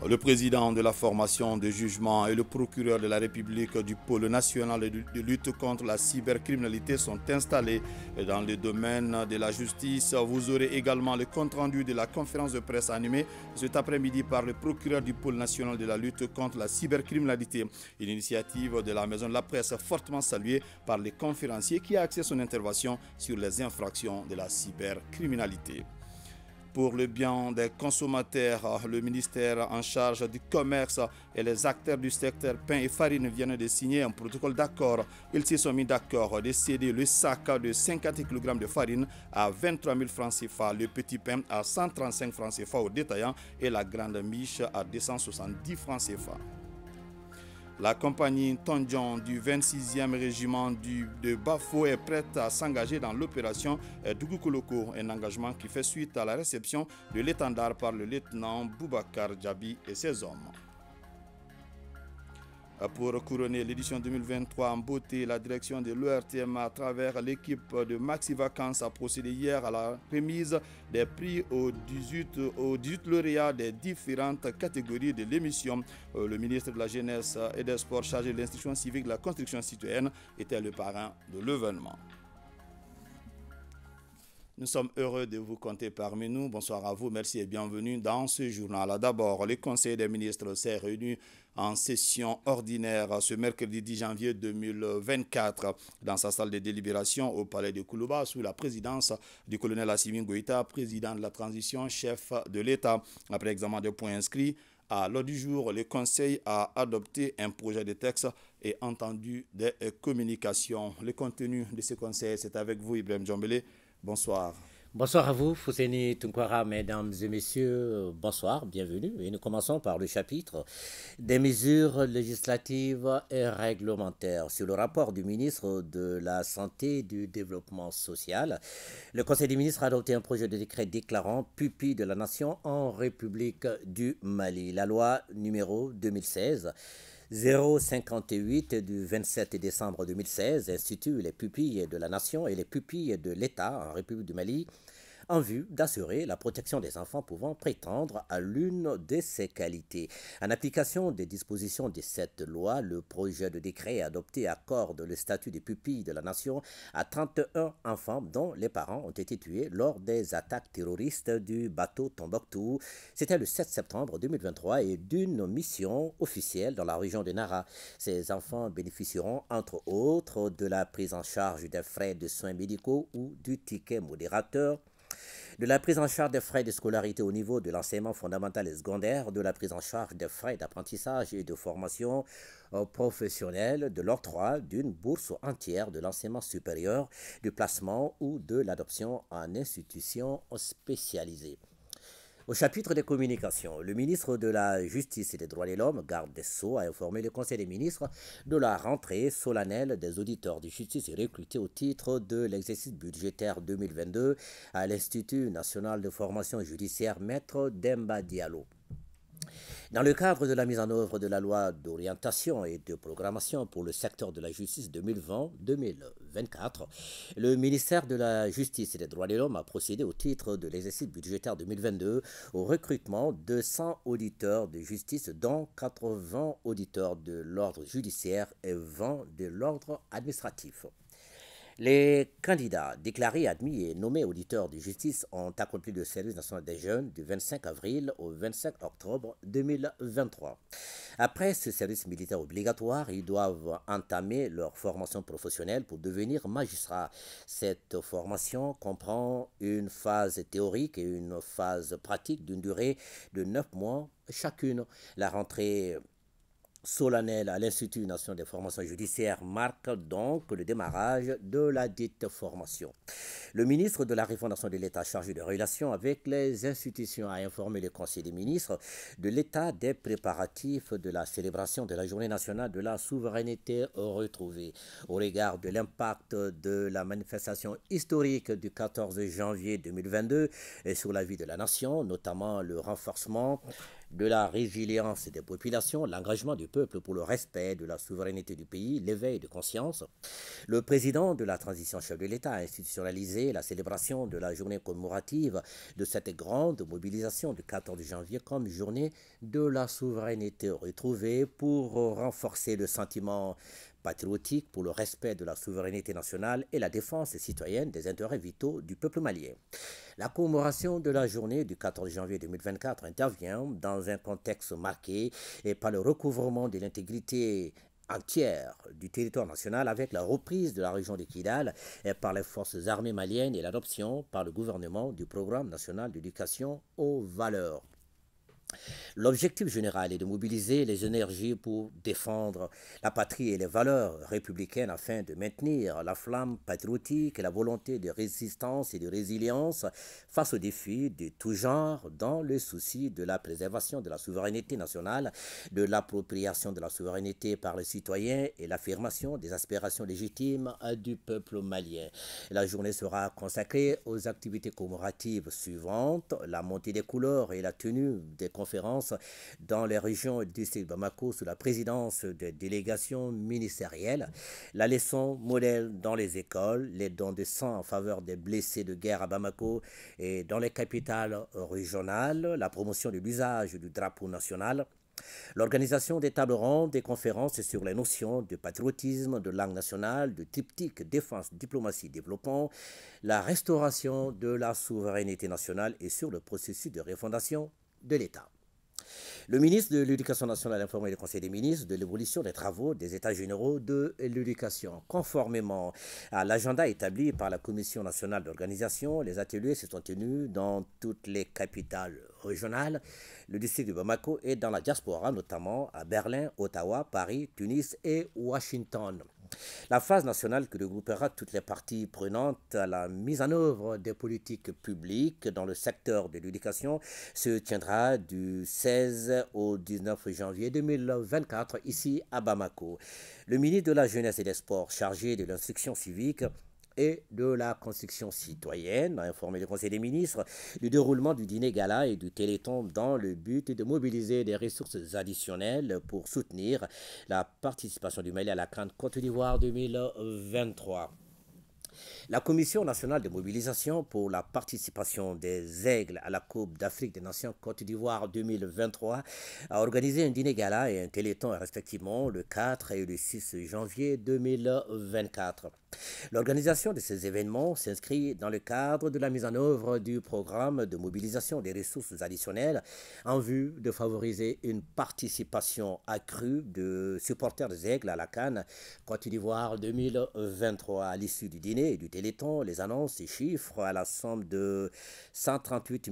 Le président de la formation de jugement et le procureur de la République du pôle national de lutte contre la cybercriminalité sont installés dans le domaine de la justice. Vous aurez également le compte-rendu de la conférence de presse animée cet après-midi par le procureur du pôle national de la lutte contre la cybercriminalité. Une initiative de la Maison de la Presse fortement saluée par les conférenciers qui a axé son intervention sur les infractions de la cybercriminalité. Pour le bien des consommateurs, le ministère en charge du commerce et les acteurs du secteur pain et farine viennent de signer un protocole d'accord. Ils se sont mis d'accord de céder le sac de 50 kg de farine à 23 000 francs CFA, le petit pain à 135 francs CFA aux détaillants et la grande miche à 270 francs CFA. La compagnie Tonjon du 26e régiment de Bafo est prête à s'engager dans l'opération Dougoukoloko, un engagement qui fait suite à la réception de l'étendard par le lieutenant Boubacar Djabi et ses hommes. Pour couronner l'édition 2023 en beauté, la direction de l'ORTM à travers l'équipe de Maxi Vacances a procédé hier à la remise des prix aux 18 lauréats des différentes catégories de l'émission. Le ministre de la Jeunesse et des Sports chargé de l'instruction civique de la construction citoyenne était le parrain de l'événement. Nous sommes heureux de vous compter parmi nous. Bonsoir à vous, merci et bienvenue dans ce journal. D'abord, le Conseil des ministres s'est réuni en session ordinaire ce mercredi 10 janvier 2024 dans sa salle de délibération au palais de Koulouba sous la présidence du colonel Assimi Goïta, président de la transition, chef de l'État. Après examen des points inscrits à l'ordre du jour, le Conseil a adopté un projet de texte et entendu des communications. Le contenu de ce conseil, c'est avec vous, Ibrahim Djambélé. Bonsoir. Bonsoir à vous, Fousseni Tunkwara, mesdames et messieurs, bonsoir, bienvenue. Et nous commençons par le chapitre des mesures législatives et réglementaires. Sur le rapport du ministre de la Santé et du Développement social, le Conseil des ministres a adopté un projet de décret déclarant pupille de la nation en République du Mali. La loi numéro 2016 058 du 27 décembre 2016 institue les pupilles de la nation et les pupilles de l'État en République du Mali en vue d'assurer la protection des enfants pouvant prétendre à l'une de ces qualités. En application des dispositions de cette loi, le projet de décret adopté accorde le statut de pupille de la nation à 31 enfants dont les parents ont été tués lors des attaques terroristes du bateau Tombouctou. C'était le 7 septembre 2023 et d'une mission officielle dans la région de Nara. Ces enfants bénéficieront entre autres de la prise en charge des frais de soins médicaux ou du ticket modérateur, de la prise en charge des frais de scolarité au niveau de l'enseignement fondamental et secondaire, de la prise en charge des frais d'apprentissage et de formation professionnelle, de l'octroi d'une bourse entière de l'enseignement supérieur, du placement ou de l'adoption en institution spécialisée. Au chapitre des communications, le ministre de la Justice et des Droits de l'Homme, garde des Sceaux, a informé le Conseil des ministres de la rentrée solennelle des auditeurs de justice recrutés au titre de l'exercice budgétaire 2022 à l'Institut national de formation judiciaire Maître Demba Diallo. Dans le cadre de la mise en œuvre de la loi d'orientation et de programmation pour le secteur de la justice 2020-2024, le ministère de la Justice et des Droits de l'Homme a procédé au titre de l'exercice budgétaire 2022 au recrutement de 100 auditeurs de justice, dont 80 auditeurs de l'ordre judiciaire et 20 de l'ordre administratif. Les candidats déclarés, admis et nommés auditeurs de justice ont accompli le service national des jeunes du 25 avril au 25 octobre 2023. Après ce service militaire obligatoire, ils doivent entamer leur formation professionnelle pour devenir magistrats. Cette formation comprend une phase théorique et une phase pratique d'une durée de 9 mois chacune. La rentrée solennel à l'Institut national des formations judiciaires marque donc le démarrage de la dite formation. Le ministre de la Refondation de l'État chargé de relations avec les institutions a informé le Conseil des ministres de l'état des préparatifs de la célébration de la Journée nationale de la souveraineté retrouvée. Au regard de l'impact de la manifestation historique du 14 janvier 2022 sur la vie de la nation, notamment le renforcement de la résilience des populations, l'engagement du peuple pour le respect de la souveraineté du pays, l'éveil de conscience. Le président de la transition chef de l'État a institutionnalisé la célébration de la journée commémorative de cette grande mobilisation du 14 janvier comme journée de la souveraineté retrouvée pour renforcer le sentiment patriotique pour le respect de la souveraineté nationale et la défense citoyenne des intérêts vitaux du peuple malien. La commémoration de la journée du 14 janvier 2024 intervient dans un contexte marqué par le recouvrement de l'intégrité entière du territoire national avec la reprise de la région de Kidal par les forces armées maliennes et l'adoption par le gouvernement du programme national d'éducation aux valeurs. L'objectif général est de mobiliser les énergies pour défendre la patrie et les valeurs républicaines afin de maintenir la flamme patriotique et la volonté de résistance et de résilience face aux défis de tout genre dans le souci de la préservation de la souveraineté nationale, de l'appropriation de la souveraineté par les citoyens et l'affirmation des aspirations légitimes du peuple malien. La journée sera consacrée aux activités commémoratives suivantes, la montée des couleurs et la tenue des conférences dans les régions du district de Bamako sous la présidence des délégations ministérielles, la leçon modèle dans les écoles, les dons de sang en faveur des blessés de guerre à Bamako et dans les capitales régionales, la promotion de l'usage du drapeau national, l'organisation des tables rondes, des conférences sur les notions de patriotisme, de langue nationale, de triptyque défense, diplomatie, développement, la restauration de la souveraineté nationale et sur le processus de refondation de l'État. Le ministre de l'Éducation nationale a informé le Conseil des ministres de l'évolution des travaux des États généraux de l'éducation. Conformément à l'agenda établi par la Commission nationale d'organisation, les ateliers se sont tenus dans toutes les capitales régionales, le district de Bamako et dans la diaspora, notamment à Berlin, Ottawa, Paris, Tunis et Washington. La phase nationale qui regroupera toutes les parties prenantes à la mise en œuvre des politiques publiques dans le secteur de l'éducation se tiendra du 16 au 19 janvier 2024 ici à Bamako. Le ministre de la Jeunesse et des Sports chargé de l'instruction civique et de la construction citoyenne a informé le Conseil des ministres du déroulement du dîner gala et du téléthon dans le but de mobiliser des ressources additionnelles pour soutenir la participation du Mali à la CAN Côte d'Ivoire 2023. La Commission nationale de mobilisation pour la participation des Aigles à la Coupe d'Afrique des Nations Côte d'Ivoire 2023 a organisé un dîner gala et un téléthon respectivement le 4 et le 6 janvier 2024. L'organisation de ces événements s'inscrit dans le cadre de la mise en œuvre du programme de mobilisation des ressources additionnelles en vue de favoriser une participation accrue de supporters des Aigles à la CAN Côte d'Ivoire 2023. À l'issue du dîner et du téléthon, les annonces et chiffres à la somme de 138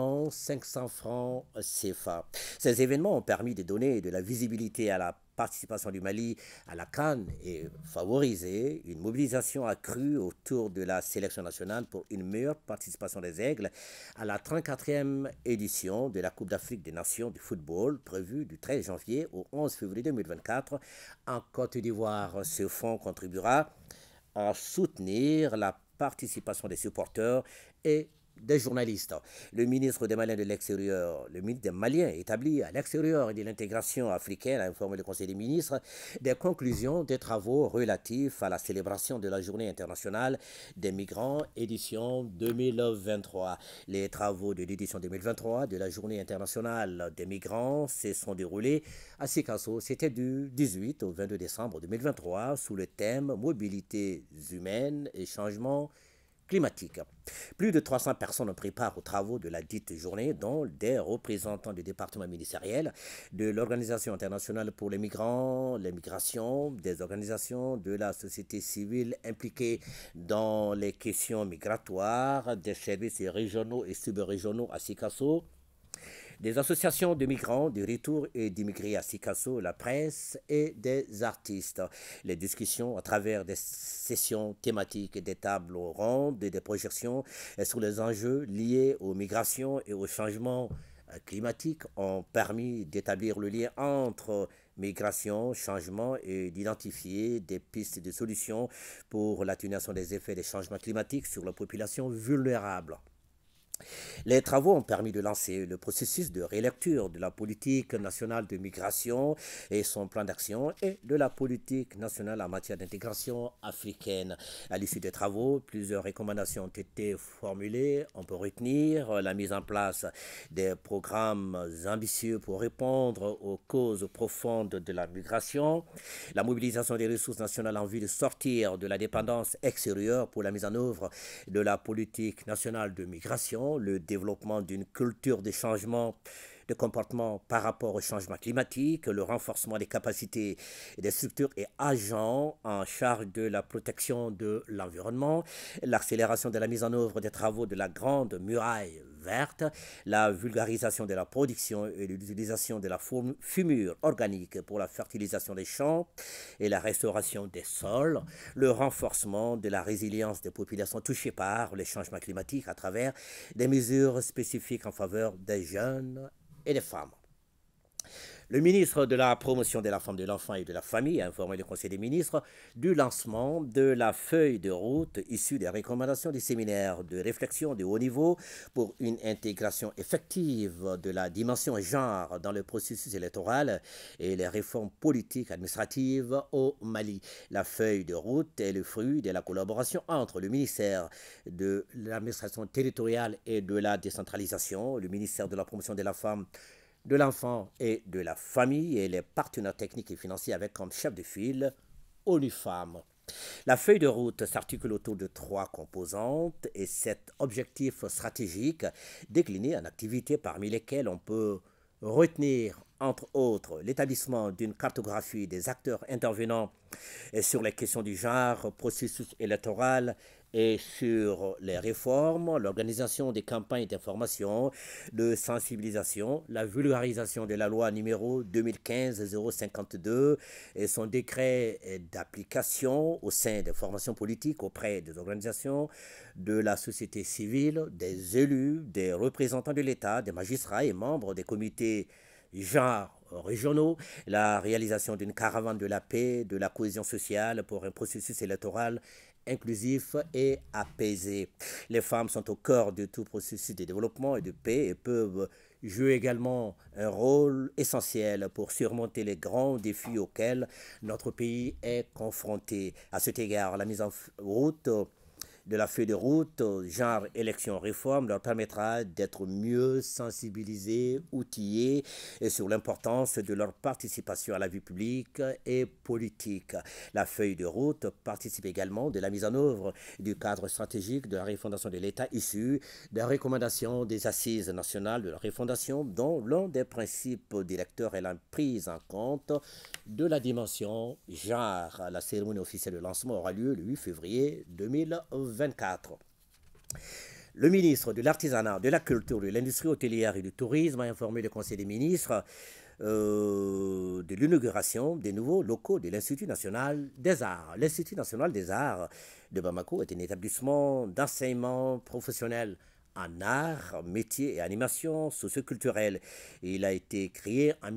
500 francs CFA. Ces événements ont permis de donner de la visibilité à la participation du Mali à la CAN et favoriser une mobilisation accrue autour de la sélection nationale pour une meilleure participation des Aigles à la 34e édition de la Coupe d'Afrique des Nations du football prévue du 13 janvier au 11 février 2024 en Côte d'Ivoire. Ce fonds contribuera à soutenir la participation des supporters et des journalistes. Le ministre des Maliens de l'extérieur, le ministre des Maliens établi à l'extérieur et de l'intégration africaine a informé le Conseil des ministres des conclusions des travaux relatifs à la célébration de la Journée internationale des migrants édition 2023. Les travaux de l'édition 2023 de la Journée internationale des migrants se sont déroulés à Sikasso. C'était du 18 au 22 décembre 2023 sous le thème Mobilités humaines et changement climatique. Plus de 300 personnes ont pris part aux travaux de la dite journée, dont des représentants du département ministériel, de l'Organisation internationale pour les migrants, les migrations, des organisations de la société civile impliquées dans les questions migratoires, des services régionaux et subrégionaux à Sikasso, des associations de migrants, de retour et d'immigrés à Sikasso, la presse et des artistes. Les discussions à travers des sessions thématiques et des tables rondes et des projections sur les enjeux liés aux migrations et au changement climatique ont permis d'établir le lien entre migration, changement et d'identifier des pistes de solutions pour l'atténuation des effets des changements climatiques sur la population vulnérable. Les travaux ont permis de lancer le processus de rélecture de la politique nationale de migration et son plan d'action et de la politique nationale en matière d'intégration africaine. À l'issue des travaux, plusieurs recommandations ont été formulées. On peut retenir la mise en place des programmes ambitieux pour répondre aux causes profondes de la migration, la mobilisation des ressources nationales en vue de sortir de la dépendance extérieure pour la mise en œuvre de la politique nationale de migration, le développement d'une culture de changement de comportement par rapport au changement climatique, le renforcement des capacités des structures et agents en charge de la protection de l'environnement, l'accélération de la mise en œuvre des travaux de la Grande Muraille verte, la vulgarisation de la production et de l'utilisation de la fumure organique pour la fertilisation des champs et la restauration des sols, le renforcement de la résilience des populations touchées par les changements climatiques à travers des mesures spécifiques en faveur des jeunes et des femmes. Le ministre de la Promotion de la Femme, de l'Enfant et de la Famille a informé le Conseil des ministres du lancement de la feuille de route issue des recommandations du séminaire de réflexion de haut niveau pour une intégration effective de la dimension genre dans le processus électoral et les réformes politiques administratives au Mali. La feuille de route est le fruit de la collaboration entre le ministère de l'administration territoriale et de la décentralisation, le ministère de la Promotion de la Femme, de l'enfant et de la famille et les partenaires techniques et financiers avec comme chef de file ONU Femmes. La feuille de route s'articule autour de 3 composantes et 7 objectifs stratégiques déclinés en activités parmi lesquelles on peut retenir entre autres l'établissement d'une cartographie des acteurs intervenant sur les questions du genre, processus électoral et sur les réformes, l'organisation des campagnes d'information, de sensibilisation, la vulgarisation de la loi numéro 2015-052 et son décret d'application au sein des formations politiques auprès des organisations de la société civile, des élus, des représentants de l'État, des magistrats et membres des comités genre régionaux, la réalisation d'une caravane de la paix, de la cohésion sociale pour un processus électoral inclusif et apaisé. Les femmes sont au cœur de tout processus de développement et de paix et peuvent jouer également un rôle essentiel pour surmonter les grands défis auxquels notre pays est confronté. À cet égard, la mise en route de la feuille de route, genre, élection, réforme, leur permettra d'être mieux sensibilisés, outillés et sur l'importance de leur participation à la vie publique et politique. La feuille de route participe également de la mise en œuvre du cadre stratégique de la refondation de l'État issu des recommandations des assises nationales de la refondation, dont l'un des principes directeurs est la prise en compte de la dimension genre. La cérémonie officielle de lancement aura lieu le 8 février 2024. Le ministre de l'Artisanat, de la Culture, de l'Industrie hôtelière et du Tourisme a informé le Conseil des ministres de l'inauguration des nouveaux locaux de l'Institut national des arts. L'Institut national des arts de Bamako est un établissement d'enseignement professionnel en art, métiers et animation socioculturelle. Il a été créé en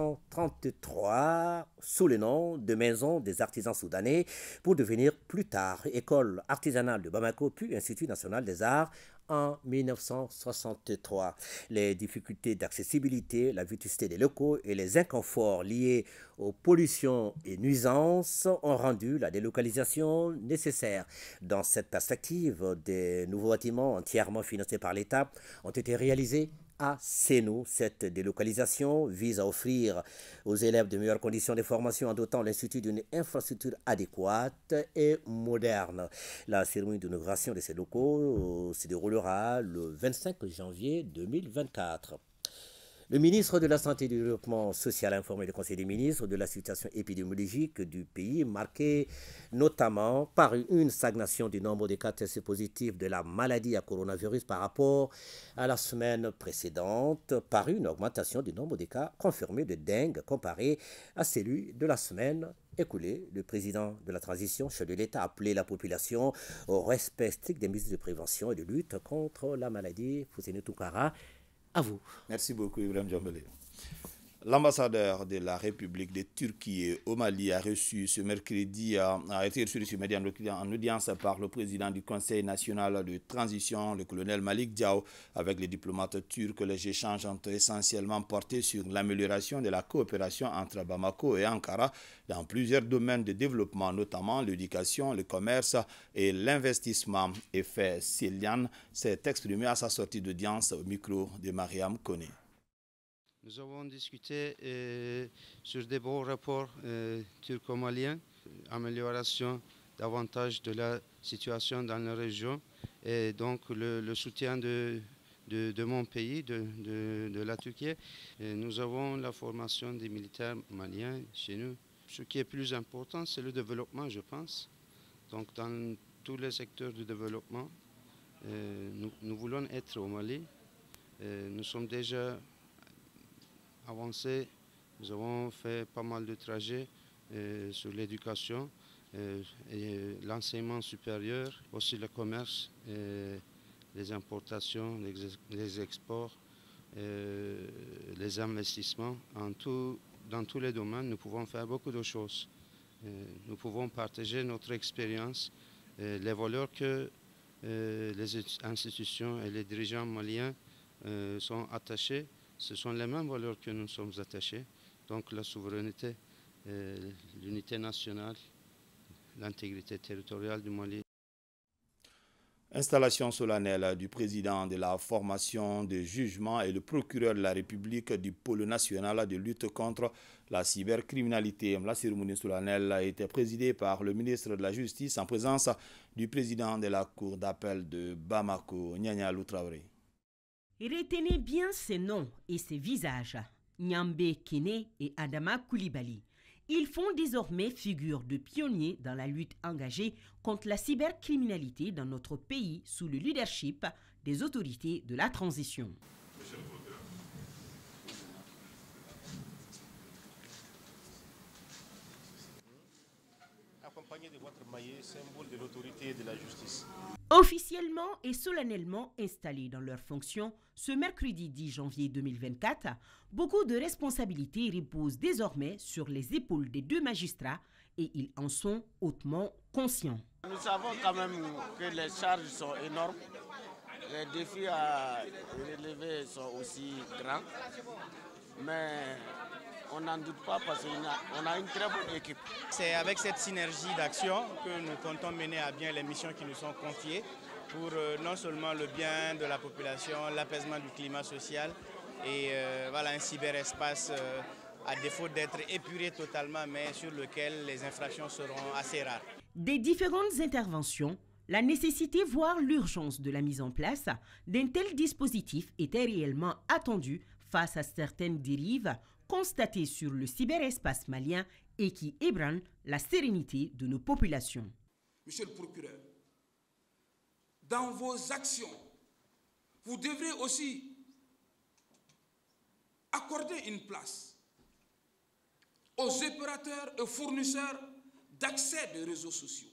1933 sous le nom de Maison des artisans soudanais pour devenir plus tard École artisanale de Bamako puis Institut national des arts en 1963. Les difficultés d'accessibilité, la vétusté des locaux et les inconforts liés aux pollutions et nuisances ont rendu la délocalisation nécessaire. Dans cette perspective, des nouveaux bâtiments entièrement financés par l'État ont été réalisés à Sénou. Cette délocalisation vise à offrir aux élèves de meilleures conditions de formation en dotant l'Institut d'une infrastructure adéquate et moderne. La cérémonie d'inauguration de ces locaux se déroulera le 25 janvier 2024. Le ministre de la Santé et du Développement social a informé le Conseil des ministres de la situation épidémiologique du pays, marquée notamment par une stagnation du nombre de cas testés positifs de la maladie à coronavirus par rapport à la semaine précédente, par une augmentation du nombre de cas confirmés de dengue comparé à celui de la semaine écoulée. Le président de la transition, chef de l'État, a appelé la population au respect strict des mesures de prévention et de lutte contre la maladie. Fousseni Tounkara, à vous. Merci beaucoup, Ibrahim Djambélé. L'ambassadeur de la République de Turquie au Mali a été reçu ce mercredi en audience par le président du Conseil national de transition, le colonel Malik Diaw. Avec les diplomates turcs, les échanges ont essentiellement porté sur l'amélioration de la coopération entre Bamako et Ankara dans plusieurs domaines de développement, notamment l'éducation, le commerce et l'investissement. Effet Céliane s'est exprimé à sa sortie d'audience au micro de Mariam Kone. Nous avons discuté sur des bons rapports turco-maliens, amélioration davantage de la situation dans la région et donc le soutien de mon pays, de la Turquie. Et nous avons la formation des militaires maliens chez nous. Ce qui est plus important, c'est le développement, je pense. Donc dans tous les secteurs de développement, nous voulons être au Mali. Nous sommes déjà avancé, nous avons fait pas mal de trajets sur l'éducation, et l'enseignement supérieur, aussi le commerce, les importations, les exports, les investissements. Dans tous les domaines, nous pouvons faire beaucoup de choses. Nous pouvons partager notre expérience, les valeurs que les institutions et les dirigeants maliens sont attachés. Ce sont les mêmes valeurs que nous sommes attachés, donc la souveraineté, l'unité nationale, l'intégrité territoriale du Mali. Installation solennelle du président de la formation de jugement et le procureur de la République du pôle national de lutte contre la cybercriminalité. La cérémonie solennelle a été présidée par le ministre de la Justice en présence du président de la Cour d'appel de Bamako, Nyanya Loutraoré. Retenez bien ces noms et ces visages, Nyambe Kene et Adama Koulibaly. Ils font désormais figure de pionniers dans la lutte engagée contre la cybercriminalité dans notre pays sous le leadership des autorités de la transition. Accompagné de votre maillet, symbole de l'autorité et de la justice. Officiellement et solennellement installés dans leurs fonctions, ce mercredi 10 janvier 2024, beaucoup de responsabilités reposent désormais sur les épaules des deux magistrats et ils en sont hautement conscients. Nous savons quand même que les charges sont énormes, les défis à relever sont aussi grands, mais on n'en doute pas parce qu'on a une très bonne équipe. C'est avec cette synergie d'action que nous comptons mener à bien les missions qui nous sont confiées pour non seulement le bien de la population, l'apaisement du climat social et voilà, un cyberespace à défaut d'être épuré totalement, mais sur lequel les infractions seront assez rares. Des différentes interventions, la nécessité, voire l'urgence de la mise en place d'un tel dispositif était réellement attendue face à certaines dérives constatées sur le cyberespace malien et qui ébranlent la sérénité de nos populations. Monsieur le procureur, dans vos actions, vous devrez aussi accorder une place aux opérateurs et fournisseurs d'accès des réseaux sociaux.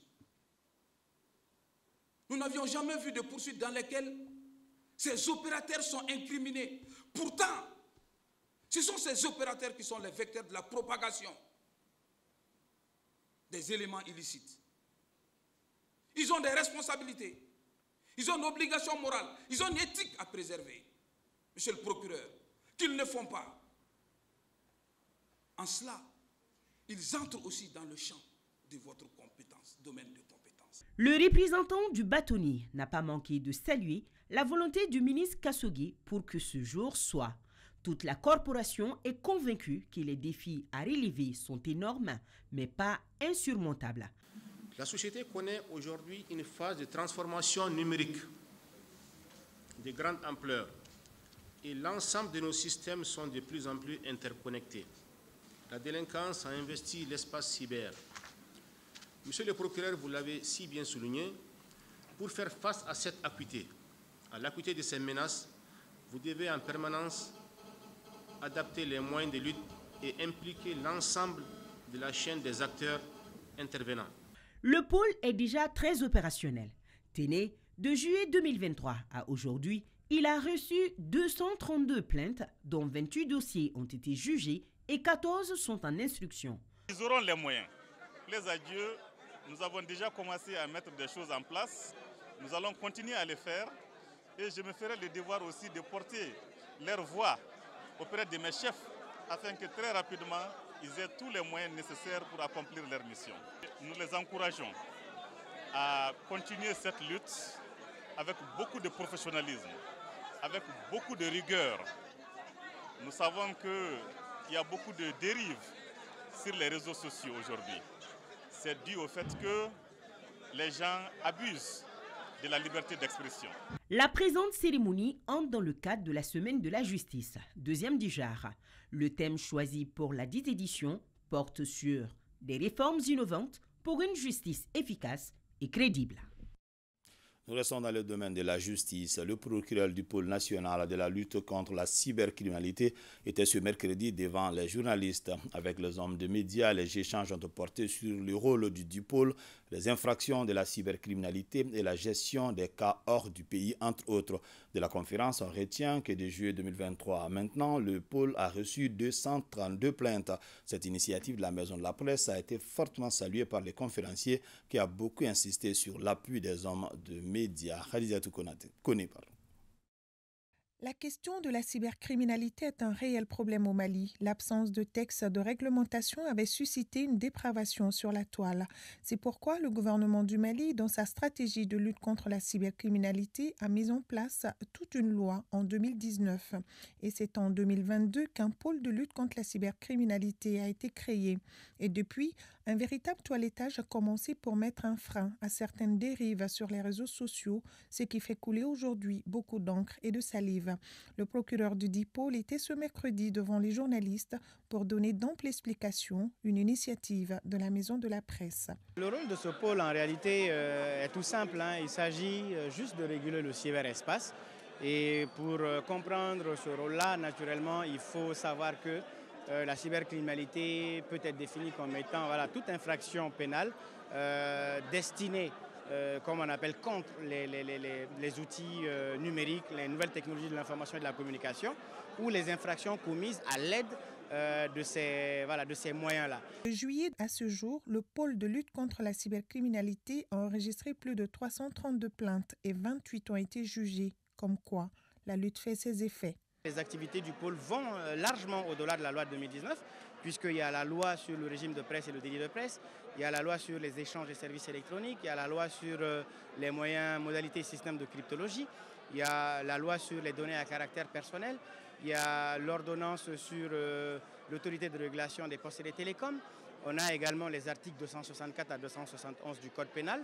Nous n'avions jamais vu de poursuites dans lesquelles ces opérateurs sont incriminés. Pourtant, ce sont ces opérateurs qui sont les vecteurs de la propagation des éléments illicites. Ils ont des responsabilités, ils ont une obligation morale, ils ont une éthique à préserver. Monsieur le procureur, qu'ils ne font pas. En cela, ils entrent aussi dans le champ de votre compétence, domaine de compétence. Le représentant du bâtonnier n'a pas manqué de saluer la volonté du ministre Khashoggi pour que ce jour soit. Toute la corporation est convaincue que les défis à relever sont énormes, mais pas insurmontables. La société connaît aujourd'hui une phase de transformation numérique de grande ampleur et l'ensemble de nos systèmes sont de plus en plus interconnectés. La délinquance a investi l'espace cyber. Monsieur le procureur, vous l'avez si bien souligné, pour faire face à cette acuité, à l'acuité de ces menaces, vous devez en permanence adapter les moyens de lutte et impliquer l'ensemble de la chaîne des acteurs intervenants. Le pôle est déjà très opérationnel. Tenez, de juillet 2023 à aujourd'hui, il a reçu 232 plaintes, dont 28 dossiers ont été jugés et 14 sont en instruction. Ils auront les moyens. Les adieux, nous avons déjà commencé à mettre des choses en place. Nous allons continuer à les faire et je me ferai le devoir aussi de porter leur voix auprès de mes chefs afin que très rapidement, ils aient tous les moyens nécessaires pour accomplir leur mission. Nous les encourageons à continuer cette lutte avec beaucoup de professionnalisme, avec beaucoup de rigueur. Nous savons qu'il y a beaucoup de dérives sur les réseaux sociaux aujourd'hui. C'est dû au fait que les gens abusent de la liberté d'expression. La présente cérémonie entre dans le cadre de la Semaine de la Justice, deuxième du genre. Le thème choisi pour la dite édition porte sur des réformes innovantes pour une justice efficace et crédible. Nous restons dans le domaine de la justice. Le procureur du pôle national de la lutte contre la cybercriminalité était ce mercredi devant les journalistes. Avec les hommes de médias, les échanges ont porté sur le rôle du pôle, les infractions de la cybercriminalité et la gestion des cas hors du pays, entre autres. De la conférence, on retient que de juillet 2023 à maintenant, le pôle a reçu 232 plaintes. Cette initiative de la Maison de la Presse a été fortement saluée par les conférenciers qui a beaucoup insisté sur l'appui des hommes de médias. Khadijatou Koné. La question de la cybercriminalité est un réel problème au Mali. L'absence de texte de réglementation avait suscité une dépravation sur la toile. C'est pourquoi le gouvernement du Mali, dans sa stratégie de lutte contre la cybercriminalité, a mis en place toute une loi en 2019. Et c'est en 2022 qu'un pôle de lutte contre la cybercriminalité a été créé. Et depuis, un véritable toilettage a commencé pour mettre un frein à certaines dérives sur les réseaux sociaux, ce qui fait couler aujourd'hui beaucoup d'encre et de salive. Le procureur du dit pôle était ce mercredi devant les journalistes pour donner d'amples explications, une initiative de la Maison de la Presse. Le rôle de ce pôle en réalité est tout simple. Il s'agit juste de réguler le cyberespace. Et pour comprendre ce rôle-là, naturellement, il faut savoir que la cybercriminalité peut être définie comme étant toute infraction pénale destinée, comme on appelle, contre les outils numériques, les nouvelles technologies de l'information et de la communication, ou les infractions commises à l'aide de ces moyens-là. De juillet à ce jour, le pôle de lutte contre la cybercriminalité a enregistré plus de 332 plaintes et 28 ont été jugées. Comme quoi, la lutte fait ses effets. Les activités du pôle vont largement au-delà de la loi de 2019, puisqu'il y a la loi sur le régime de presse et le délit de presse, il y a la loi sur les échanges de services électroniques, il y a la loi sur les moyens, modalités et systèmes de cryptologie, il y a la loi sur les données à caractère personnel, il y a l'ordonnance sur l'autorité de régulation des postes et des télécoms. On a également les articles 264 à 271 du Code pénal.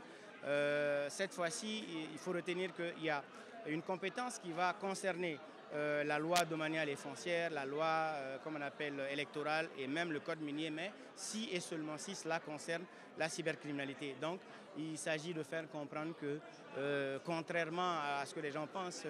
Cette fois-ci, il faut retenir qu'il y a une compétence qui va concerner la loi domaniale et foncière, la loi, comme on appelle, électorale et même le code minier, mais si et seulement si cela concerne la cybercriminalité. Donc, il s'agit de faire comprendre que, contrairement à ce que les gens pensent,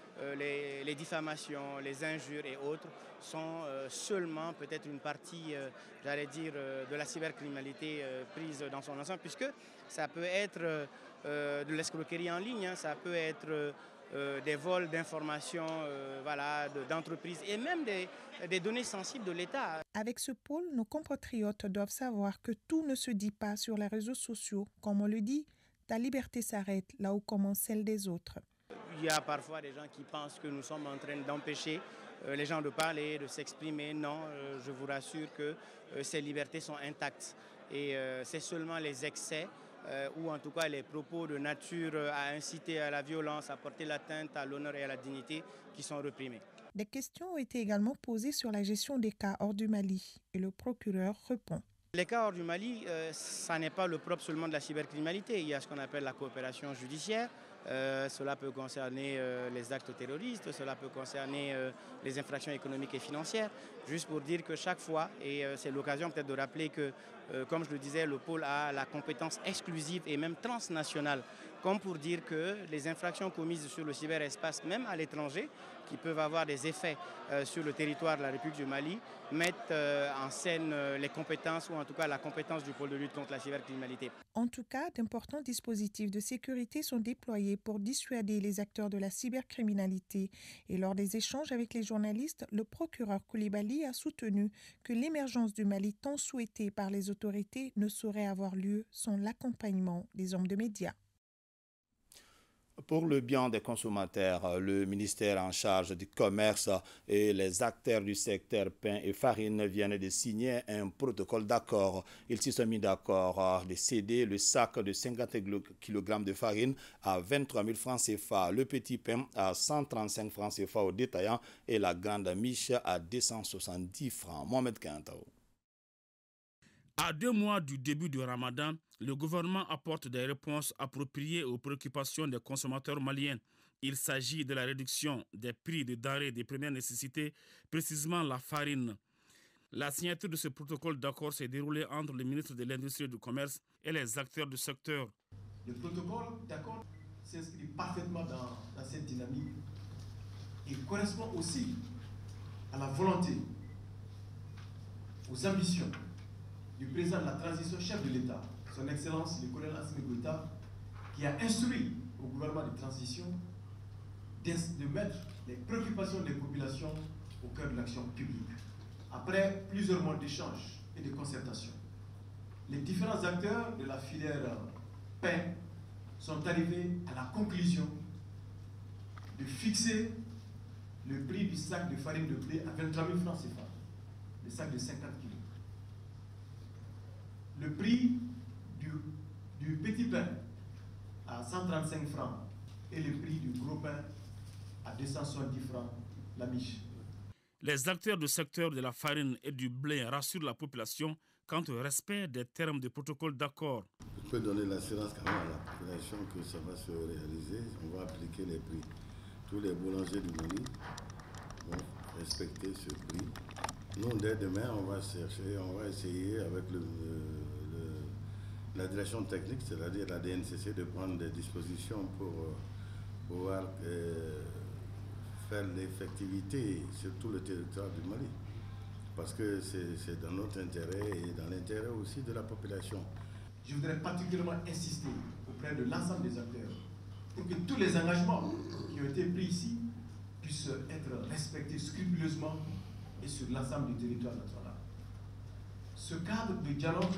les diffamations, les injures et autres sont seulement peut-être une partie, de la cybercriminalité prise dans son ensemble, puisque ça peut être de l'escroquerie en ligne, ça peut être des vols d'informations d'entreprises et même des données sensibles de l'État. Avec ce pôle, nos compatriotes doivent savoir que tout ne se dit pas sur les réseaux sociaux. Comme on le dit, ta liberté s'arrête là où commence celle des autres. Il y a parfois des gens qui pensent que nous sommes en train d'empêcher les gens de parler, de s'exprimer. Non, je vous rassure que ces libertés sont intactes. Et c'est seulement les excès ou en tout cas les propos de nature à inciter à la violence, à porter l'atteinte à l'honneur et à la dignité qui sont reprimés. Des questions ont été également posées sur la gestion des cas hors du Mali et le procureur répond. Les cas hors du Mali, ça n'est pas le propre seulement de la cybercriminalité. Il y a ce qu'on appelle la coopération judiciaire. Cela peut concerner les actes terroristes, cela peut concerner les infractions économiques et financières. Juste pour dire que chaque fois, et c'est l'occasion peut-être de rappeler que comme je le disais, le pôle a la compétence exclusive et même transnationale, comme pour dire que les infractions commises sur le cyberespace, même à l'étranger, qui peuvent avoir des effets sur le territoire de la République du Mali, mettent en scène les compétences, ou en tout cas la compétence du pôle de lutte contre la cybercriminalité. En tout cas, d'importants dispositifs de sécurité sont déployés pour dissuader les acteurs de la cybercriminalité. Et lors des échanges avec les journalistes, le procureur Coulibaly a soutenu que l'émergence du Mali tant souhaitée par les autorités ne saurait avoir lieu sans l'accompagnement des hommes de médias. Pour le bien des consommateurs, le ministère en charge du commerce et les acteurs du secteur pain et farine viennent de signer un protocole d'accord. Ils se sont mis d'accord de céder le sac de 50 kg de farine à 23 000 francs CFA, le petit pain à 135 francs CFA au détaillant et la grande miche à 270 francs. Mohamed Kantao. À 2 mois du début du Ramadan, le gouvernement apporte des réponses appropriées aux préoccupations des consommateurs maliens. Il s'agit de la réduction des prix de denrées de première nécessité, précisément la farine. La signature de ce protocole d'accord s'est déroulée entre le ministre de l'Industrie et du Commerce et les acteurs du secteur. Le protocole d'accord s'inscrit parfaitement dans cette dynamique et correspond aussi à la volonté, aux ambitions du président de la transition, chef de l'État, son Excellence le colonel Assimi Goïta, qui a instruit au gouvernement de transition de mettre les préoccupations des populations au cœur de l'action publique. Après plusieurs mois d'échanges et de concertation, les différents acteurs de la filière pain sont arrivés à la conclusion de fixer le prix du sac de farine de blé à 23 000 francs CFA, le sac de 50 kg. Le prix du petit pain à 135 francs et le prix du gros pain à 270 francs la miche. Les acteurs du secteur de la farine et du blé rassurent la population quant au respect des termes du protocole d'accord. Je peux donner l'assurance quand même à la population que ça va se réaliser. On va appliquer les prix. Tous les boulangers du Mali vont respecter ce prix. Nous, dès demain, on va essayer avec la direction technique, c'est-à-dire la DNCC, de prendre des dispositions pour pouvoir faire l'effectivité sur tout le territoire du Mali. Parce que c'est dans notre intérêt et dans l'intérêt aussi de la population. Je voudrais particulièrement insister auprès de l'ensemble des acteurs pour que tous les engagements qui ont été pris ici puissent être respectés scrupuleusement et sur l'ensemble du territoire national. Ce cadre de dialogue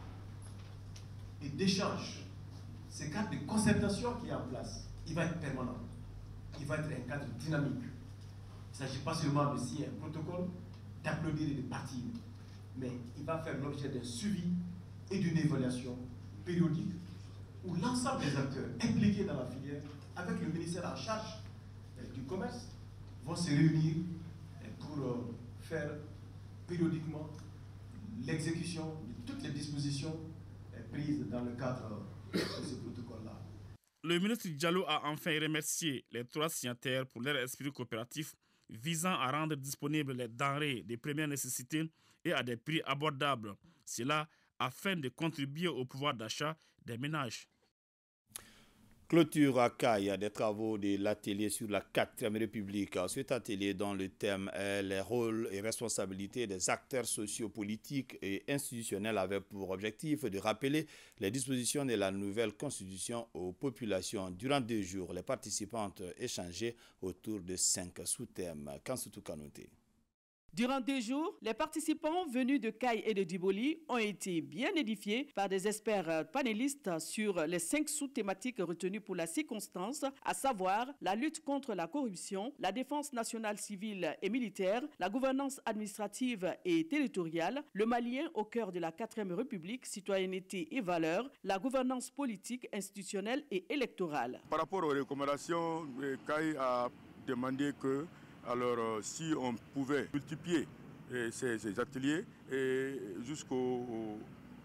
et d'échange, ce cadre de concertation qui est en place, il va être permanent. Il va être un cadre dynamique. Il ne s'agit pas seulement de signer un protocole, d'applaudir et de partir, mais il va faire l'objet d'un suivi et d'une évaluation périodique où l'ensemble des acteurs impliqués dans la filière, avec le ministère en charge du commerce, vont se réunir pour faire périodiquement l'exécution de toutes les dispositions prises dans le cadre de ce protocole-là. Le ministre Diallo a enfin remercié les 3 signataires pour leur esprit coopératif visant à rendre disponibles les denrées de première nécessité et à des prix abordables. Cela afin de contribuer au pouvoir d'achat des ménages. Clôture à Caille des travaux de l'atelier sur la 4e République. Cet atelier dont le thème est les rôles et responsabilités des acteurs sociopolitiques et institutionnels avait pour objectif de rappeler les dispositions de la nouvelle constitution aux populations. Durant 2 jours, les participantes échangeaient autour de 5 sous-thèmes. Kansutu Kanouté. Durant 2 jours, les participants venus de Caille et de Diboli ont été bien édifiés par des experts panélistes sur les 5 sous-thématiques retenues pour la circonstance, à savoir la lutte contre la corruption, la défense nationale civile et militaire, la gouvernance administrative et territoriale, le Malien au cœur de la 4e République, citoyenneté et valeurs, la gouvernance politique, institutionnelle et électorale. Par rapport aux recommandations, Caille a demandé que alors, si on pouvait multiplier ces ateliers jusqu'au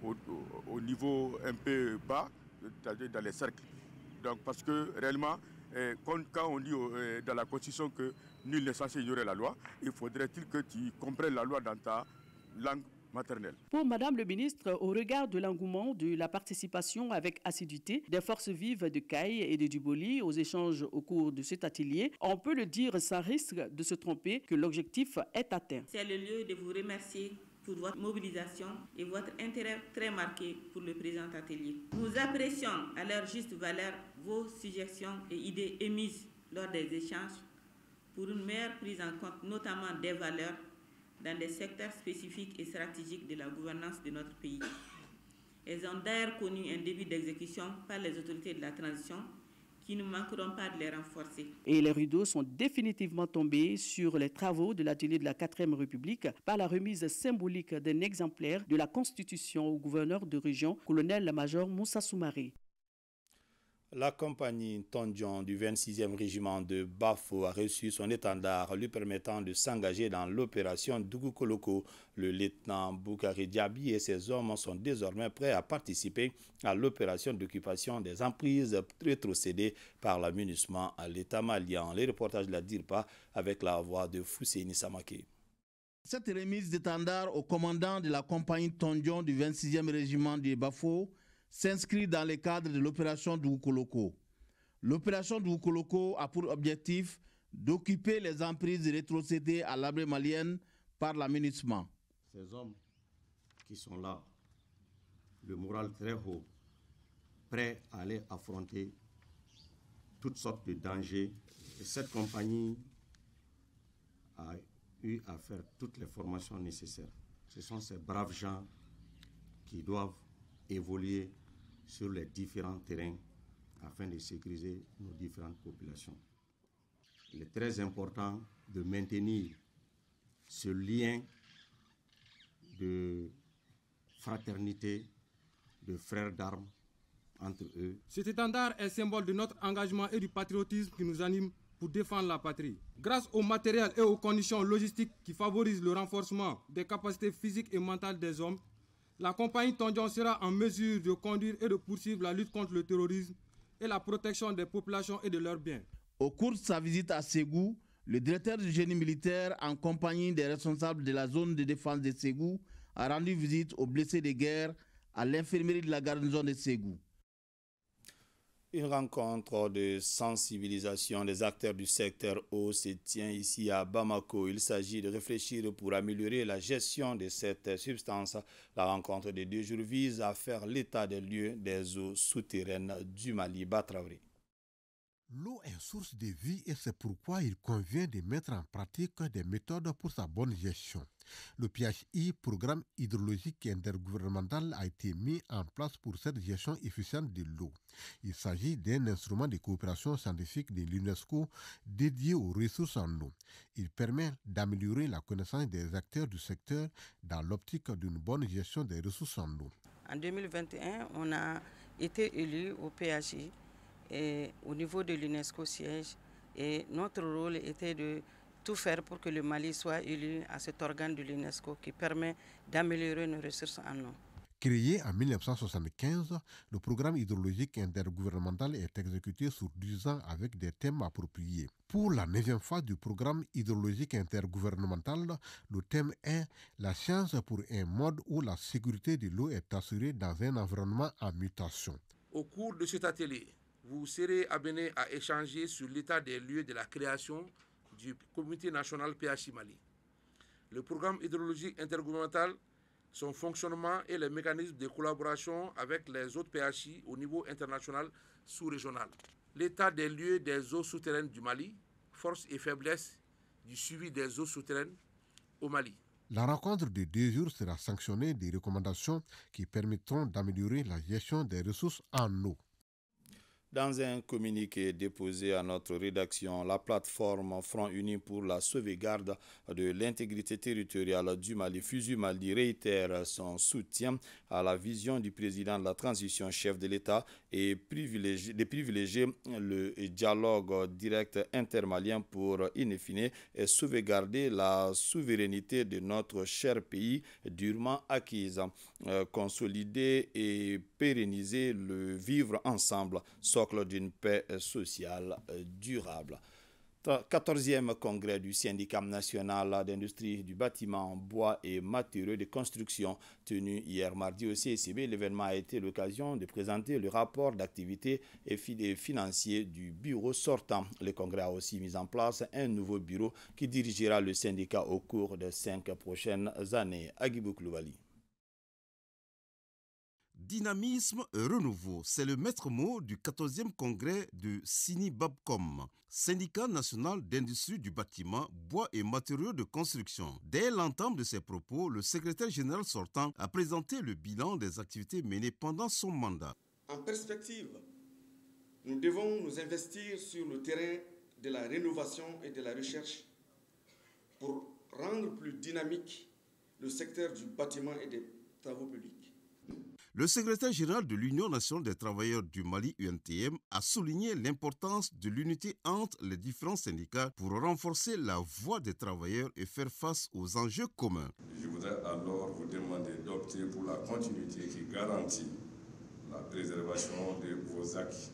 niveau un peu bas, c'est-à-dire dans les cercles. Donc, parce que réellement, quand on dit dans la Constitution que nul n'est censé ignorer la loi, il faudrait-il que tu comprennes la loi dans ta langue maternelle. Pour Madame le ministre, au regard de l'engouement de la participation avec assiduité des forces vives de Caille et de Duboli aux échanges au cours de cet atelier, on peut le dire sans risque de se tromper que l'objectif est atteint. C'est le lieu de vous remercier pour votre mobilisation et votre intérêt très marqué pour le présent atelier. Nous apprécions à leur juste valeur vos suggestions et idées émises lors des échanges pour une meilleure prise en compte notamment des valeurs dans des secteurs spécifiques et stratégiques de la gouvernance de notre pays. Elles ont d'ailleurs connu un début d'exécution par les autorités de la transition qui ne manqueront pas de les renforcer. Et les rideaux sont définitivement tombés sur les travaux de l'atelier de la 4e République par la remise symbolique d'un exemplaire de la Constitution au gouverneur de région, colonel-major Moussa Soumaré. La compagnie Tondion du 26e régiment de Bafo a reçu son étendard lui permettant de s'engager dans l'opération Dougou-Koloko. Le lieutenant Boukari Diaby et ses hommes sont désormais prêts à participer à l'opération d'occupation des emprises rétrocédées par la MINUSMA à l'État malien. Les reportages de la DIRPA avec la voix de Fousseini Samake. Cette remise d'étendard au commandant de la compagnie Tondion du 26e régiment de Bafo s'inscrit dans le cadre de l'opération Dougou-Koloko. L'opération Dougou-Koloko a pour objectif d'occuper les emprises rétrocédées à l'armée malienne par la MINUSMA. Ces hommes qui sont là, le moral très haut, prêts à aller affronter toutes sortes de dangers. Et cette compagnie a eu à faire toutes les formations nécessaires. Ce sont ces braves gens qui doivent évoluer sur les différents terrains afin de sécuriser nos différentes populations. Il est très important de maintenir ce lien de fraternité, de frères d'armes entre eux. Cet étendard est symbole de notre engagement et du patriotisme qui nous anime pour défendre la patrie. Grâce au matériel et aux conditions logistiques qui favorisent le renforcement des capacités physiques et mentales des hommes, la compagnie Tondion sera en mesure de conduire et de poursuivre la lutte contre le terrorisme et la protection des populations et de leurs biens. Au cours de sa visite à Ségou, le directeur du génie militaire, en compagnie des responsables de la zone de défense de Ségou, a rendu visite aux blessés de guerre à l'infirmerie de la garnison de Ségou. Une rencontre de sensibilisation des acteurs du secteur eau se tient ici à Bamako. Il s'agit de réfléchir pour améliorer la gestion de cette substance. La rencontre de 2 jours vise à faire l'état des lieux des eaux souterraines du Mali. Batraoré. L'eau est source de vie et c'est pourquoi il convient de mettre en pratique des méthodes pour sa bonne gestion. Le PHI, Programme hydrologique intergouvernemental, a été mis en place pour cette gestion efficiente de l'eau. Il s'agit d'un instrument de coopération scientifique de l'UNESCO dédié aux ressources en eau. Il permet d'améliorer la connaissance des acteurs du secteur dans l'optique d'une bonne gestion des ressources en eau. En 2021, on a été élu au PHI et au niveau de l'UNESCO siège et notre rôle était de tout faire pour que le Mali soit élu à cet organe de l'UNESCO qui permet d'améliorer nos ressources en eau. Créé en 1975, le programme hydrologique intergouvernemental est exécuté sur 10 ans avec des thèmes appropriés. Pour la 9e phase du programme hydrologique intergouvernemental, le thème est « La science pour un monde où la sécurité de l'eau est assurée dans un environnement en mutation ». Au cours de cet atelier, vous serez amené à échanger sur l'état des lieux de la création du Comité national PHI Mali, le programme hydrologique intergouvernemental, son fonctionnement et les mécanismes de collaboration avec les autres PHI au niveau international sous-régional, l'état des lieux des eaux souterraines du Mali, forces et faiblesses du suivi des eaux souterraines au Mali. La rencontre de 2 jours sera sanctionnée des recommandations qui permettront d'améliorer la gestion des ressources en eau. Dans un communiqué déposé à notre rédaction, la plateforme Front Uni pour la sauvegarde de l'intégrité territoriale du Mali, FUSU Mali, réitère son soutien à la vision du président de la transition, chef de l'État, et de privilégier le dialogue direct intermalien pour, in fine, sauvegarder la souveraineté de notre cher pays durement acquise, consolider et pérenniser le vivre ensemble, socle d'une paix sociale durable. 14e congrès du syndicat national d'industrie du bâtiment, bois et matériaux de construction tenu hier mardi au CSCB. L'événement a été l'occasion de présenter le rapport d'activité et financier du bureau sortant. Le congrès a aussi mis en place un nouveau bureau qui dirigera le syndicat au cours des 5 prochaines années. Agibou Klouali. Dynamisme et renouveau, c'est le maître mot du 14e congrès de SINI-BABCOM, syndicat national d'industrie du bâtiment, bois et matériaux de construction. Dès l'entame de ses propos, le secrétaire général sortant a présenté le bilan des activités menées pendant son mandat. En perspective, nous devons nous investir sur le terrain de la rénovation et de la recherche pour rendre plus dynamique le secteur du bâtiment et des travaux publics. Le secrétaire général de l'Union nationale des travailleurs du Mali, UNTM, a souligné l'importance de l'unité entre les différents syndicats pour renforcer la voix des travailleurs et faire face aux enjeux communs. Je voudrais alors vous demander d'opter pour la continuité qui garantit la préservation de vos acquis.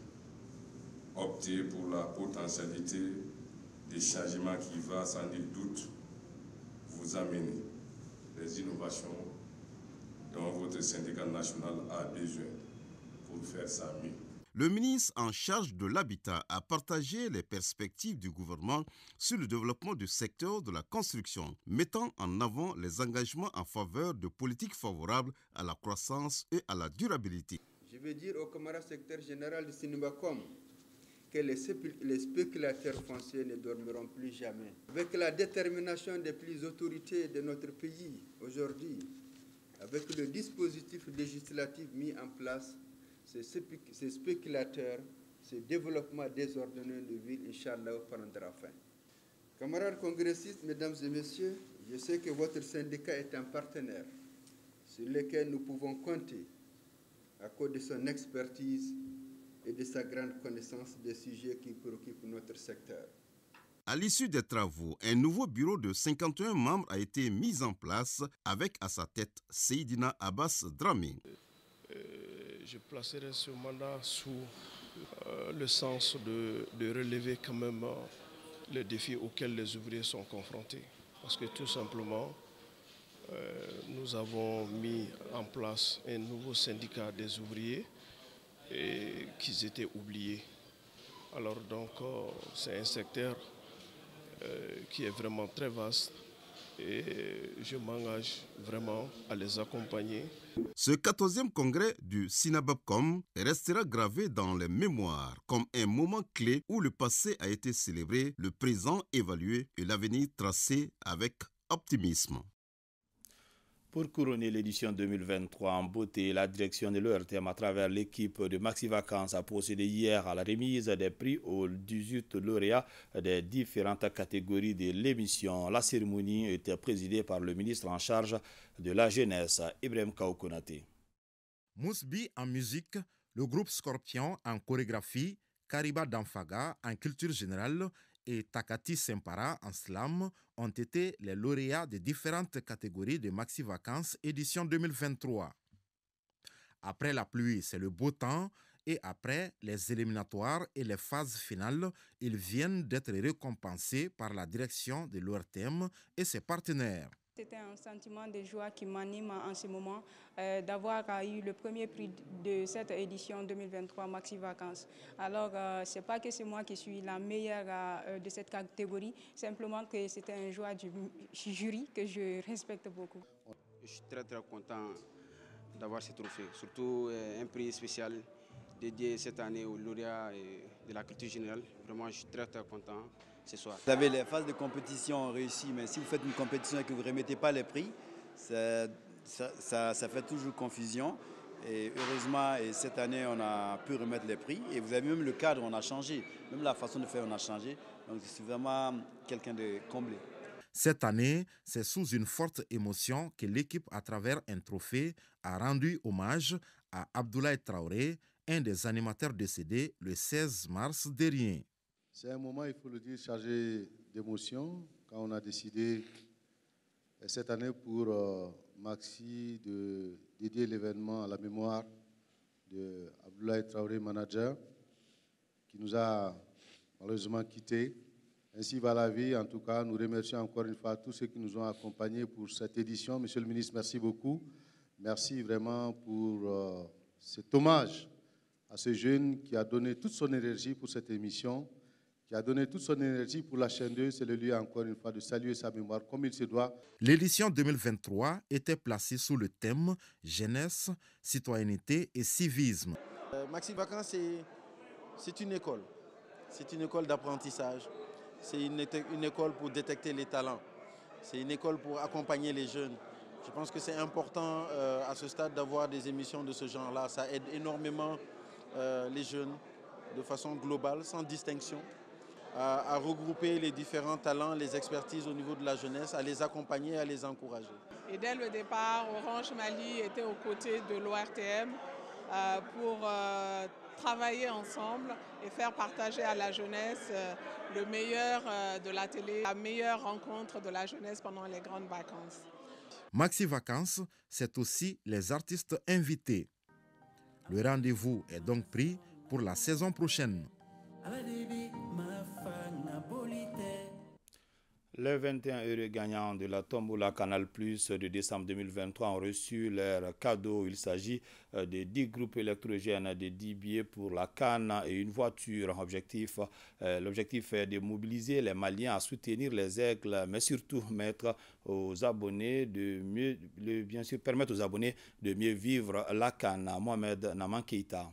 Optez pour la potentialité des changements qui va, sans nul doute, vous amener les innovations dont votre syndicat national a besoin pour faire ça mieux. Le ministre en charge de l'habitat a partagé les perspectives du gouvernement sur le développement du secteur de la construction, mettant en avant les engagements en faveur de politiques favorables à la croissance et à la durabilité. Je veux dire au camarade secrétaire général du SINI-BABCOM que les spéculateurs fonciers ne dormiront plus jamais. Avec la détermination des plus autorités de notre pays aujourd'hui, avec le dispositif législatif mis en place, ces spéculateurs, ce développement désordonné de ville, Inch'Allah, prendra fin. Camarades congressistes, mesdames et messieurs, je sais que votre syndicat est un partenaire sur lequel nous pouvons compter à cause de son expertise et de sa grande connaissance des sujets qui préoccupent notre secteur. À l'issue des travaux, un nouveau bureau de 51 membres a été mis en place avec à sa tête Seydina Abbas Dramé. Je placerai ce mandat sous le sens de relever quand même les défis auxquels les ouvriers sont confrontés. Parce que tout simplement, nous avons mis en place un nouveau syndicat des ouvriers et qu'ils étaient oubliés. Alors donc, c'est un secteur qui est vraiment très vaste et je m'engage vraiment à les accompagner. Ce 14e congrès du SINI-BABCOM restera gravé dans les mémoires comme un moment clé où le passé a été célébré, le présent évalué et l'avenir tracé avec optimisme. Pour couronner l'édition 2023 en beauté, la direction de l'ORTM à travers l'équipe de Maxi Vacances a procédé hier à la remise des prix aux 18 lauréats des différentes catégories de l'émission. La cérémonie était présidée par le ministre en charge de la jeunesse, Ibrahim Kaoukonate. Mousbi en musique, le groupe Scorpion en chorégraphie, Kariba Danfaga en culture générale et Takati Sempara en slam ont été les lauréats des différentes catégories de Maxi Vacances édition 2023. Après la pluie, c'est le beau temps et après les éliminatoires et les phases finales, ils viennent d'être récompensés par la direction de l'ORTM et ses partenaires. C'était un sentiment de joie qui m'anime en ce moment d'avoir eu le premier prix de cette édition 2023 Maxi Vacances. Alors, ce n'est pas que c'est moi qui suis la meilleure de cette catégorie, simplement que c'était une joie du jury que je respecte beaucoup. Je suis très content d'avoir ce trophée, surtout un prix spécial dédié cette année aux lauréats de la culture générale. Vraiment, je suis très content. Vous avez les phases de compétition réussies, mais si vous faites une compétition et que vous ne remettez pas les prix, ça fait toujours confusion. Et heureusement, cette année, on a pu remettre les prix. Et vous avez même le cadre, on a changé. Même la façon de faire, on a changé. Donc, c'est vraiment quelqu'un de comblé. Cette année, c'est sous une forte émotion que l'équipe, à travers un trophée, a rendu hommage à Abdoulaye Traoré, un des animateurs décédés le 16 mars dernier. C'est un moment, il faut le dire, chargé d'émotion quand on a décidé cette année pour Maxi de dédier l'événement à la mémoire de Abdoulaye Traoré, manager, qui nous a malheureusement quittés Ainsi va la vie. En tout cas, nous remercions encore une fois tous ceux qui nous ont accompagnés pour cette édition. Monsieur le ministre, merci beaucoup. Merci vraiment pour cet hommage à ce jeune qui a donné toute son énergie pour cette émission, qui a donné toute son énergie pour la chaîne 2. C'est le lieu encore une fois de saluer sa mémoire comme il se doit. L'édition 2023 était placée sous le thème jeunesse, citoyenneté et civisme. Maxi Vacances, c'est une école. C'est une école d'apprentissage. C'est une école pour détecter les talents. C'est une école pour accompagner les jeunes. Je pense que c'est important à ce stade d'avoir des émissions de ce genre-là. Ça aide énormément les jeunes de façon globale, sans distinction, à regrouper les différents talents, les expertises au niveau de la jeunesse, à les accompagner, à les encourager. Et dès le départ, Orange Mali était aux côtés de l'ORTM pour travailler ensemble et faire partager à la jeunesse le meilleur de la télé, la meilleure rencontre de la jeunesse pendant les grandes vacances. Maxi Vacances, c'est aussi les artistes invités. Le rendez-vous est donc pris pour la saison prochaine. Les 21 heureux gagnants de la Tombola Canal Plus de décembre 2023 ont reçu leur cadeau. Il s'agit de 10 groupes électrogènes, de 10 billets pour la CAN et une voiture. L'objectif est de mobiliser les Maliens à soutenir les Aigles, mais surtout permettre aux abonnés de mieux vivre la CAN. Mohamed Naman Keita.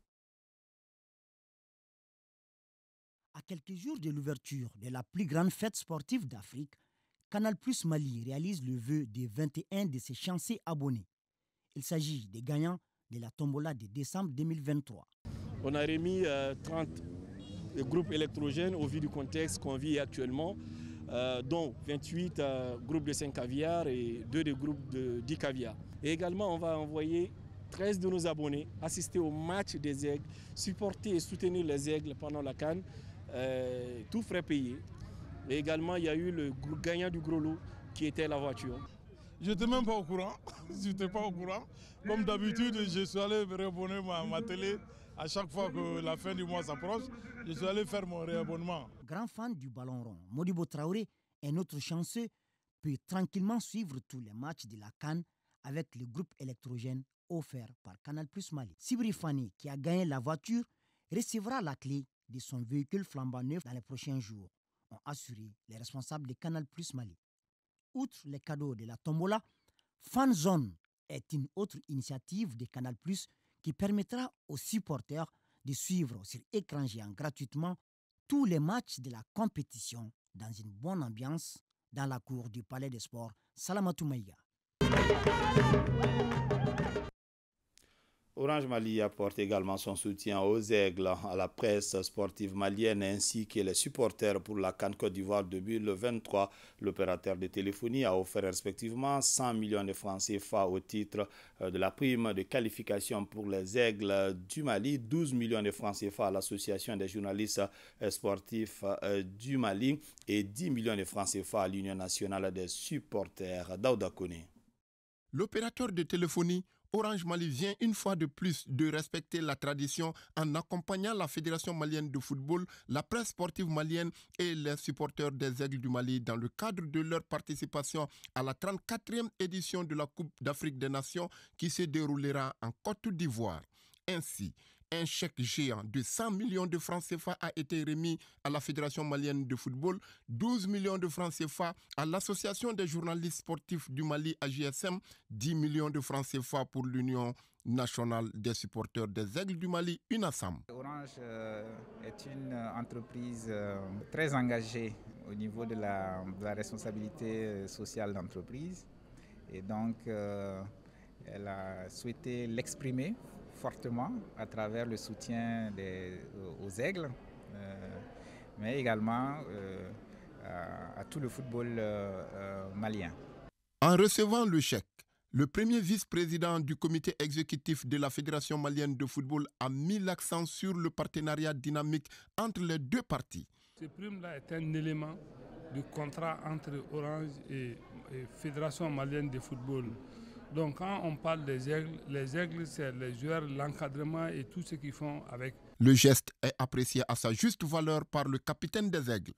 À quelques jours de l'ouverture de la plus grande fête sportive d'Afrique, Canal Plus Mali réalise le vœu des 21 de ses chanceux abonnés. Il s'agit des gagnants de la tombola de décembre 2023. On a remis 30 groupes électrogènes au vu du contexte qu'on vit actuellement, dont 28 groupes de 5 caviar et 2 des groupes de 10 caviar. Et également, on va envoyer 13 de nos abonnés assister au match des Aigles, supporter et soutenir les Aigles pendant la CAN. Tout frais payé. Et également, il y a eu le gagnant du gros lot qui était la voiture. Je n'étais même pas au courant. Je n'étais pas au courant. Comme d'habitude, je suis allé réabonner ma télé à chaque fois que la fin du mois s'approche. Je suis allé faire mon réabonnement. Grand fan du ballon rond, Modibo Traoré, un autre chanceux, peut tranquillement suivre tous les matchs de la CAN avec le groupe électrogène offert par Canal Plus Mali. Sibri Fani, qui a gagné la voiture, recevra la clé de son véhicule flambant neuf dans les prochains jours, ont assuré les responsables de Canal Plus Mali. Outre les cadeaux de la tombola, Fan Zone est une autre initiative de Canal Plus qui permettra aux supporters de suivre sur écran géant gratuitement tous les matchs de la compétition dans une bonne ambiance dans la cour du Palais des Sports Salamatou Maïga. Orange Mali apporte également son soutien aux Aigles, à la presse sportive malienne ainsi que les supporters pour la CAN Côte d'Ivoire 2023. L'opérateur de téléphonie a offert respectivement 100 millions de francs CFA au titre de la prime de qualification pour les Aigles du Mali, 12 millions de francs CFA à l'association des journalistes sportifs du Mali et 10 millions de francs CFA à l'Union nationale des supporters. Daouda Kone. L'opérateur de téléphonie Orange Mali vient une fois de plus de respecter la tradition en accompagnant la Fédération malienne de football, la presse sportive malienne et les supporters des Aigles du Mali dans le cadre de leur participation à la 34e édition de la Coupe d'Afrique des Nations qui se déroulera en Côte d'Ivoire. Ainsi, un chèque géant de 100 millions de francs CFA a été remis à la Fédération malienne de football, 12 millions de francs CFA à l'Association des journalistes sportifs du Mali AJSM, 10 millions de francs CFA pour l'Union nationale des supporters des Aigles du Mali, UNASAM. Orange est une entreprise très engagée au niveau de la responsabilité sociale d'entreprise et donc elle a souhaité l'exprimer fortement à travers le soutien aux Aigles, mais également à tout le football malien. En recevant le chèque, le premier vice-président du comité exécutif de la Fédération malienne de football a mis l'accent sur le partenariat dynamique entre les deux parties. Ce prime-là est un élément du contrat entre Orange et Fédération malienne de football. Donc quand on parle des Aigles, c'est les joueurs, l'encadrement et tout ce qu'ils font avec. Le geste est apprécié à sa juste valeur par le capitaine des Aigles.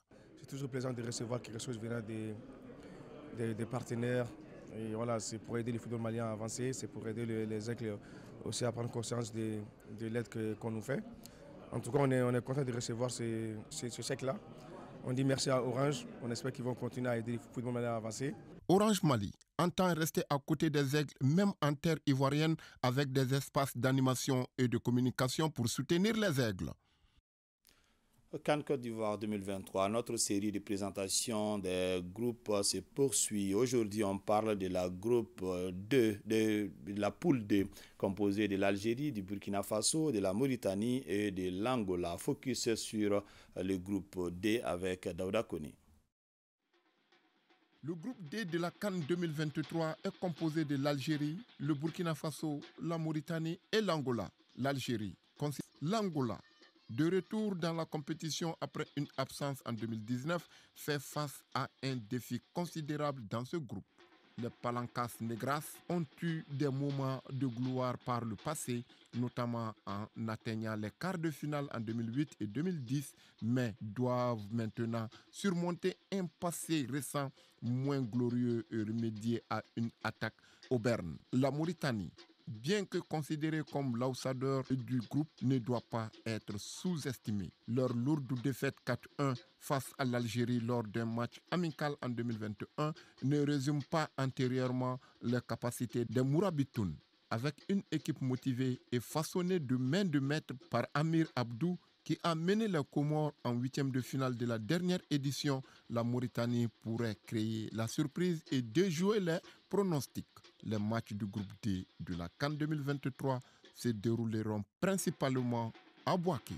toujours plaisant de recevoir quelque chose venant des partenaires. Et voilà, c'est pour aider le football malien à avancer, c'est pour aider les aigles aussi à prendre conscience de l'aide qu'on nous fait. En tout cas, on est content de recevoir ce chèque-là. On dit merci à Orange, on espère qu'ils vont continuer à aider le football malien à avancer. Orange Mali entend rester à côté des aigles, même en terre ivoirienne, avec des espaces d'animation et de communication pour soutenir les aigles. CAN Côte d'Ivoire 2023, notre série de présentations des groupes se poursuit. Aujourd'hui, on parle de la groupe 2, de la poule 2, composée de l'Algérie, du Burkina Faso, de la Mauritanie et de l'Angola. Focus sur le groupe D avec Daouda Kone. Le groupe D de la CAN 2023 est composé de l'Algérie, le Burkina Faso, la Mauritanie et l'Angola. L'Angola, de retour dans la compétition après une absence en 2019, fait face à un défi considérable dans ce groupe. Les Palancas Negras ont eu des moments de gloire par le passé, notamment en atteignant les quarts de finale en 2008 et 2010, mais doivent maintenant surmonter un passé récent moins glorieux et remédier à une attaque auberne. La Mauritanie, bien que considérée comme l'outsider du groupe, ne doit pas être sous-estimée. Leur lourde défaite 4-1 face à l'Algérie lors d'un match amical en 2021 ne résume pas antérieurement les capacités des Mourabitoun. Avec une équipe motivée et façonnée de main de maître par Amir Abdou, qui a mené les Comores en huitième de finale de la dernière édition, la Mauritanie pourrait créer la surprise et déjouer les pronostics. Les matchs du groupe D de la CAN 2023 se dérouleront principalement à Bouaké.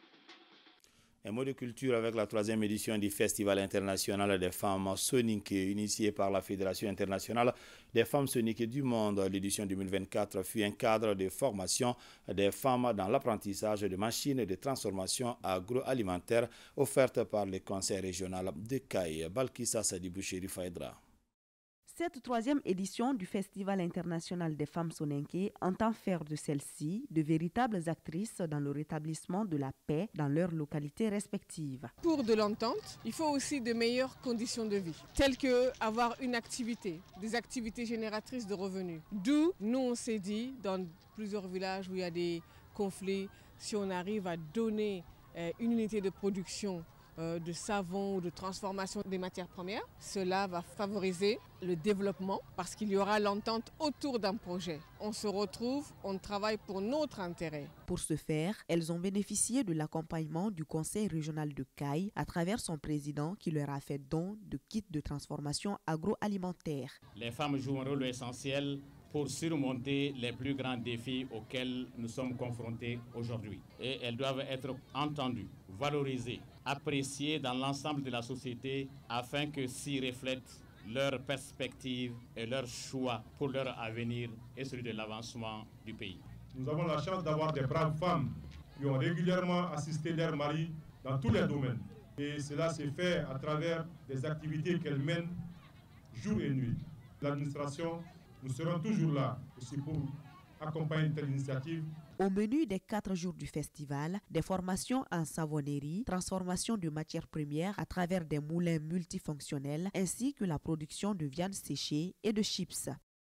Un mot de culture avec la 3e édition du Festival international des femmes Soninké, initié par la Fédération internationale des femmes Soninké du monde. L'édition 2024 fut un cadre de formation des femmes dans l'apprentissage de machines de transformation agroalimentaire offerte par le Conseil régional de Caille. Balkissa Sadibou Chérif Aïdra. Cette 3e édition du Festival international des femmes Soninké entend faire de celles-ci de véritables actrices dans le rétablissement de la paix dans leurs localités respectives. Pour de l'entente, il faut aussi de meilleures conditions de vie, telles que avoir une activité, des activités génératrices de revenus. D'où, nous on s'est dit, dans plusieurs villages où il y a des conflits, si on arrive à donner une unité de production de savon ou de transformation des matières premières, cela va favoriser le développement parce qu'il y aura l'entente autour d'un projet. On se retrouve, on travaille pour notre intérêt. Pour ce faire, elles ont bénéficié de l'accompagnement du Conseil régional de Caille à travers son président qui leur a fait don de kits de transformation agroalimentaire. Les femmes jouent un rôle essentiel pour surmonter les plus grands défis auxquels nous sommes confrontés aujourd'hui. Et elles doivent être entendues, valorisées, appréciées dans l'ensemble de la société afin que s'y reflètent leurs perspectives et leurs choix pour leur avenir et celui de l'avancement du pays. Nous avons la chance d'avoir des braves femmes qui ont régulièrement assisté leurs maris dans tous les domaines. Et cela s'est fait à travers des activités qu'elles mènent jour et nuit. L'administration, nous serons toujours là aussi pour accompagner une telle initiative. Au menu des 4 jours du festival, des formations en savonnerie, transformation de matières premières à travers des moulins multifonctionnels, ainsi que la production de viande séchée et de chips.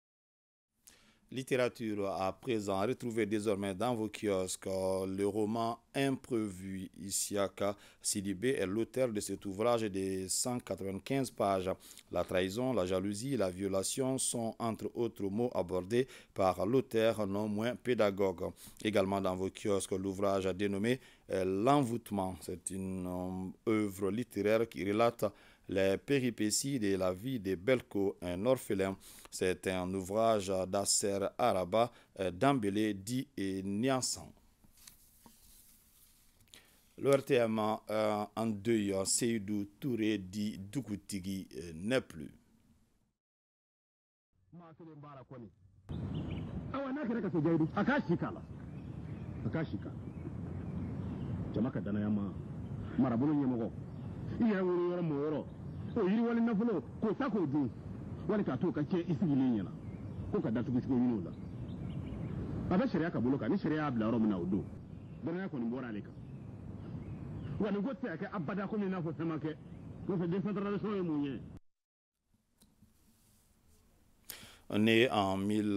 Littérature à présent, retrouvez désormais dans vos kiosques le roman Imprévu. Isiaka Sidibé est l'auteur de cet ouvrage de 195 pages. La trahison, la jalousie, la violation sont entre autres mots abordés par l'auteur non moins pédagogue. Également dans vos kiosques, l'ouvrage dénommé L'envoûtement. C'est une œuvre littéraire qui relate les péripéties de la vie de Belko, un orphelin. C'est un ouvrage d'Asser Araba, Dambélé, Di et Niassan. Le RTM en deuil, Seydou Touré dit Doukoutigi n'est plus. o yiri wali nafolo ko ta ko dun wali ka to ka ce isigilin yana ko ka da tugu yino da aba shari'a ka bolo ka ni shari'a abla ro mina odo dan ya ko ni bora leka wani gotte ka abada ko ni na ko sama ke Né en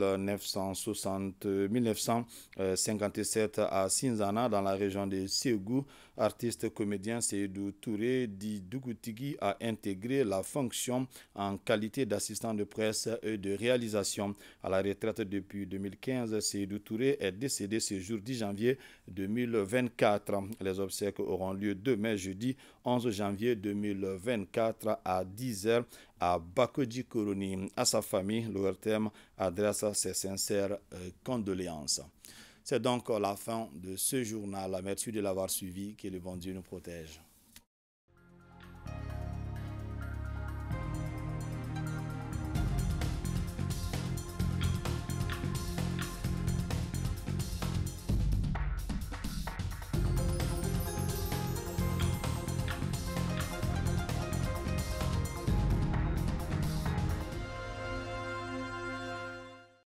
1957 à Sinzana, dans la région de Ségou, artiste comédien Seydou Touré dit Dougoutigi a intégré la fonction en qualité d'assistant de presse et de réalisation. À la retraite depuis 2015, Seydou Touré est décédé ce jour 10 janvier 2024. Les obsèques auront lieu demain, jeudi 11 janvier 2024 à 10h à Bakodji Koroni. À sa famille, l'ORTM adresse ses sincères condoléances. C'est donc la fin de ce journal. Merci de l'avoir suivi. Que le bon Dieu nous protège.